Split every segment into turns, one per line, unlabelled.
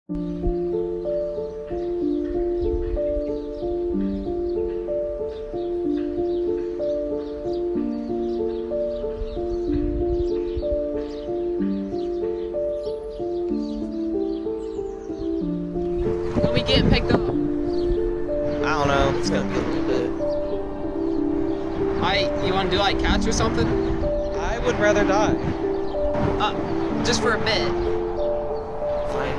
When we get picked up?
I don't know. It's gonna be a little bit.
You wanna do like catch or something?
I would rather die.
Just for a bit.
Fine.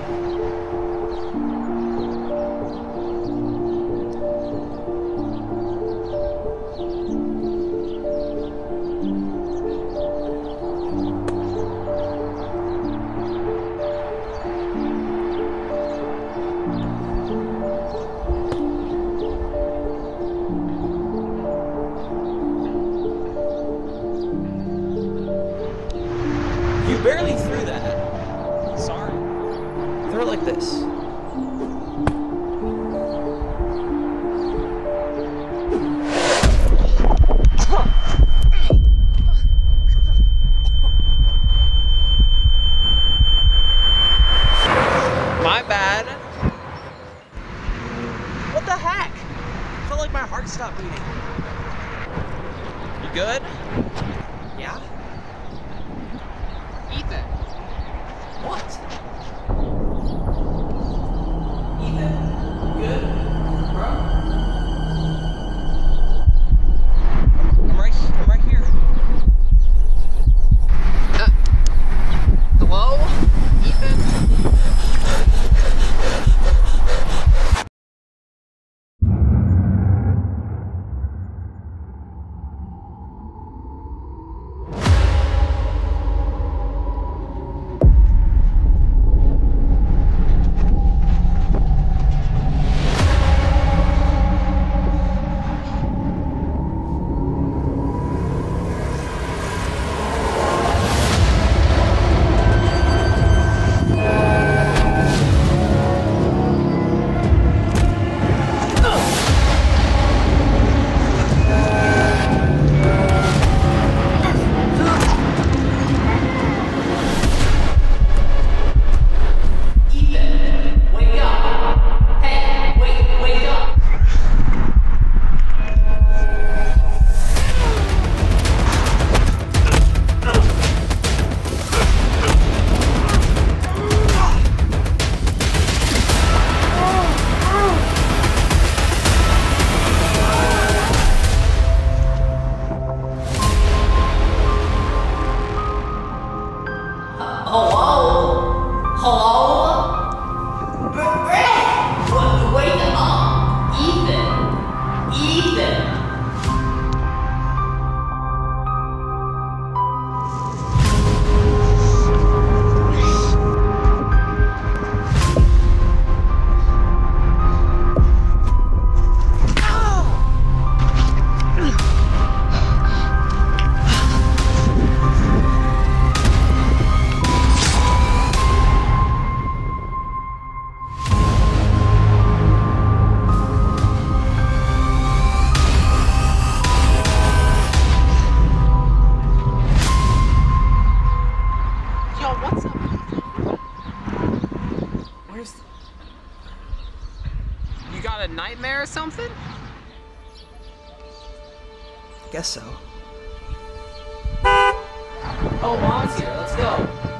You barely threw that. Sorry. Throw it like this. My bad. What the heck? I felt like my heart stopped beating. You good? Yeah?
Ethan.
What? Ethan? Good? Bro? I'm right here.
Hello? Ethan? You got a nightmare or something?
Guess so.
Oh, Mom's here. Let's go.